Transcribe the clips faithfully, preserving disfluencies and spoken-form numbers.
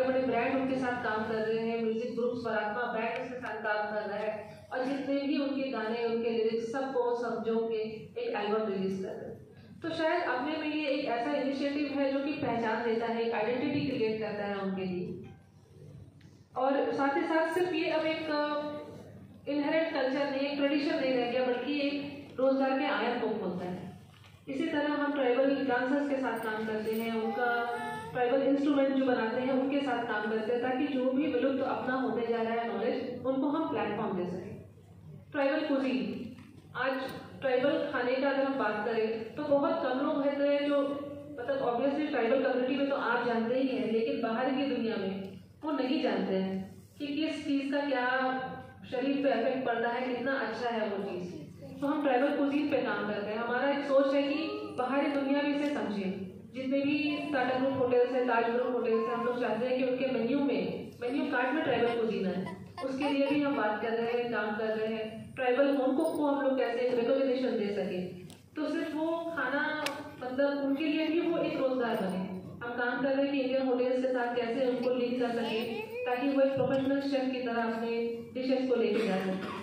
बड़े बड़े ब्रांड उनके साथ काम कर रहे हैं, म्यूजिक ग्रुप्स परात्मा बैंड उसके साथ काम कर रहा है और जितने भी उनके गाने उनके लिरिक्स सबको समझो के एक एल्बम रिलीज कर रहे हैं। तो शायद अपने में ये एक ऐसा इनिशिएटिव है जो कि पहचान देता है, एक आइडेंटिटी क्रिएट करता है उनके लिए। और साथ ही साथ सिर्फ ये अब एक इनहेरेंट कल्चर नहीं, एक ट्रेडिशन नहीं रह गया, बल्कि एक रोजगार के आयाम को खोलता है। इसी तरह हम ट्राइबल डांसर्स के साथ काम करते हैं, उनका ट्राइबल इंस्ट्रूमेंट जो बनाते हैं उनके साथ काम करते हैं, ताकि जो भी विलुप्त तो अपना होते जा रहा है नॉलेज, उनको हम प्लेटफॉर्म दे सकें। ट्राइबल कुजीन, आज ट्राइबल खाने का अगर हम बात करें तो बहुत कम लोग रहते हैं जो, मतलब ऑब्वियसली ट्राइबल कम्युनिटी में तो आप जानते ही हैं, लेकिन बाहर की दुनिया में वो नहीं जानते हैं कि किस चीज़ का क्या शरीर पे इफेक्ट पड़ता है, कितना अच्छा है वो चीज़। तो हम ट्राइबल कुजीन पे काम करते हैं। हमारा एक सोच है कि बाहरी दुनिया भी इसे समझे। जितने भी टाटा ग्रुप होटल्स हैं, ताज ग्रुप होटल्स हैं, हम लोग चाहते हैं कि उनके मेन्यू में मेन्यू कार्ड में ट्राइबल कुजीन है, उसके लिए भी हम बात कर रहे हैं, काम कर रहे हैं। ट्राइबल होम कुक को हम लोग कैसे रिकॉग्निशन दे सके, तो सिर्फ वो खाना, मतलब उनके लिए भी वो एक रोजगार बने। हम काम कर रहे हैं कि इंडियन होटल्स के साथ कैसे उनको लिंक कर सके, ताकि वो एक प्रोफेशनल शेफ की तरह अपने डिशेस को लेके जा सके।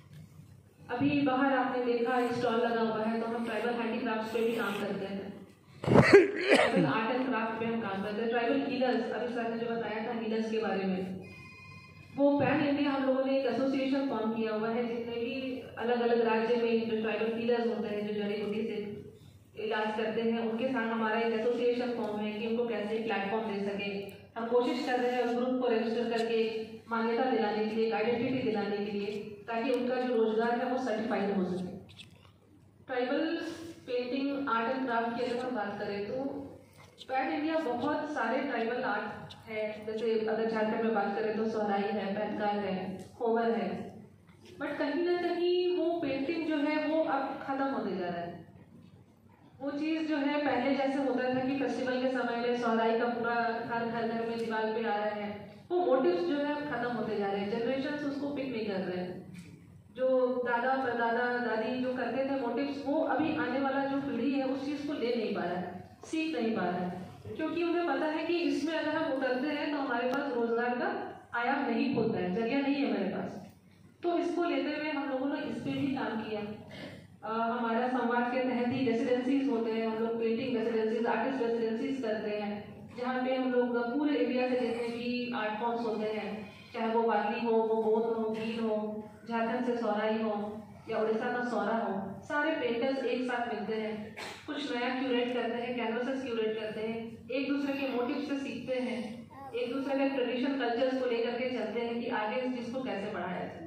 अभी बाहर आपने देखा स्टॉल लगा हुआ है, तो हम ट्राइबल हैंडीक्राफ्ट पे भी काम करते हैं, ट्राइबल आर्ट एंड क्राफ्ट पे हम काम करते हैं। ट्राइबल हीलर्स, अभी सर ने जो बताया था हीलर्स के बारे में, वो पैन इंडिया हम लोगों ने एक एसोसिएशन फॉर्म किया हुआ है, जितने भी अलग अलग राज्य में जो ट्राइबल हीलर्स होते हैं, जो जड़ी बूटी से इलाज करते हैं, उनके साथ हमारा एक एसोसिएशन फॉर्म है कि उनको कैसे प्लेटफॉर्म दे सके। हम कोशिश कर रहे हैं उस ग्रुप को रजिस्टर करके मान्यता दिलाने के लिए, आइडेंटिटी दिलाने के लिए, ताकि उनका जो रोजगार है वो सर्टिफाइड हो सके। Tribal painting art and craft की अगर हम बात करें तो पैन इंडिया बहुत सारे ट्राइबल आर्ट है, जैसे अगर झारखंड में बात करें तो सोहराई है, पैनकार है, होवर है, बट कहीं ना कहीं वो पेंटिंग जो है वो अब खत्म होते जा रहा है। वो चीज़ जो है पहले जैसे होता था कि फेस्टिवल के समय में सोहराई का पूरा हर घर घर में दीवार पे आ रहा है, वो मोटिव्स जो है खत्म होते जा रहे हैं, जनरेशन उसको पिक नहीं कर रहे हैं। जो दादा परदादा दादी जो करते थे मोटिव्स, वो अभी आने वाला जो पीढ़ी है उस चीज़ को ले नहीं पा रहा है, सीख नहीं पा रहा है, क्योंकि उन्हें पता है कि इसमें अगर हम उतरते हैं तो हमारे पास रोजगार का आयाम नहीं खुलता है, जरिया नहीं है मेरे पास। तो इसको लेते हुए हम लोगों ने इस पर भी काम किया। आ, हमारा संवाद के तहत ही रेसिडेंसीज होते हैं, हम लोग पेंटिंग रेसिडेंसीज, आर्टिस्ट रेसिडेंसीज करते हैं, जहाँ पे हम लोग पूरे इंडिया से जितने भी आर्ट फॉर्म्स होते हैं, चाहे वो वाली हो, वो बोध हो, गील हो, झारखंड से सोहराई हो या उड़ीसा का सौरा हो, सारे पेंटर्स एक साथ मिलते हैं, कुछ नया क्यूरेट करते हैं, कैनवसेस क्यूरेट करते हैं, एक दूसरे के मोटिव से सीखते हैं, एक दूसरे के ट्रेडिशन कल्चर्स को लेकर के चलते हैं कि आगे इस चीज़ को कैसे बढ़ाया जाए।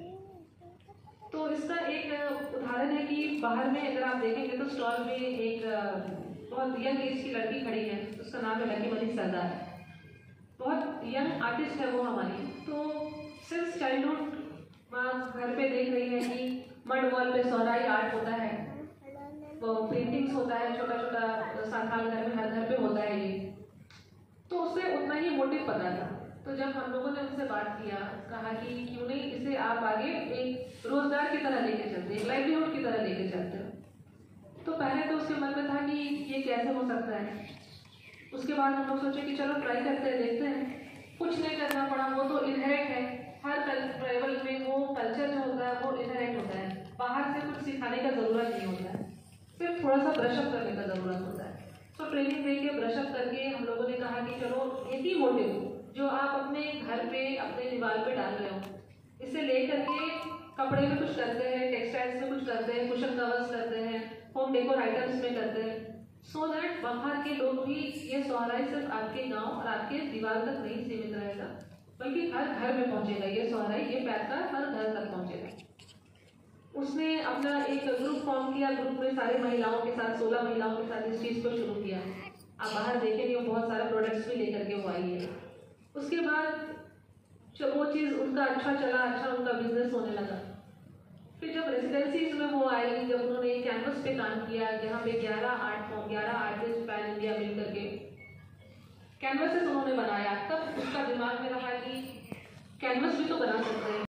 तो इसका एक उदाहरण है कि बाहर में अगर आप देखेंगे तो स्टॉल में एक बहुत यंग एज की लड़की खड़ी है, उसका नाम है लकी मनी सरदार, बहुत यंग आर्टिस्ट है वो हमारी। तो सिंस चाइल्डहुड वहाँ घर पे देख रही है कि मड वॉल पे सोहराई आर्ट होता है, वो पेंटिंग्स होता है, छोटा छोटा साखाल घर में हर घर पे होता है ये, तो उससे उतना ही मोटिव पता था। तो जब हम लोगों ने उनसे बात किया, कहा कि क्यों नहीं इसे आप आगे एक रोजगार की तरह लेके चलते, एक लाइवलीहुड की तरह लेके चलते हो, तो पहले तो उसके मन में था कि ये कैसे हो सकता है। उसके बाद हम लोग सोचे कि चलो ट्राई करते हैं, देखते हैं। कुछ नहीं करना पड़ा, वो तो इनहेरेंट है, हर ट्राइबल में वो कल्चर जो होता है वो इनहेरेंट होता है, बाहर से कुछ सिखाने का जरूरत नहीं होता है, सिर्फ थोड़ा सा ब्रशअप करने का जरूरत होता है। तो ट्रेनिंग दे के ब्रशअप करके हम लोगों ने कहा कि चलो एक ही मोटिव जो आप अपने घर पे अपने दीवार पे डाल रहे हो, इसे ले करके कपड़े में कुछ करते हैं, टेक्सटाइल्स में कुछ करते हैं, कुशन कवर्स करते हैं, होम डेकोर आइटम्स में करते हैं, सो दैट बाहर के लोग भी ये सोहराई सिर्फ आपके गांव और आपके दीवार तक नहीं सीमित रहेगा, बल्कि हर घर में पहुंचेगा ये सोहराई, ये पैसा हर घर तक पहुंचेगा। उसने अपना एक ग्रुप फॉर्म किया, ग्रुप में सारी महिलाओं के साथ, सोलह महिलाओं के साथ इस चीज़ को शुरू किया। आप बाहर देखेंगे बहुत सारा प्रोडक्ट्स भी लेकर के वो आई है। उसके बाद जब वो चीज़ उनका अच्छा चला, अच्छा उनका बिजनेस होने लगा, फिर जब रेसिडेंसीज में वो आई, जब उन्होंने कैनवस पे काम किया, जहाँ पे ग्यारह आर्ट फॉर्म ग्यारह आर्टिस्ट पैन इंडिया मिल करके कैनवसेस उन्होंने बनाया, तब उसका दिमाग में रहा कि कैनवस भी तो बना सकते हैं।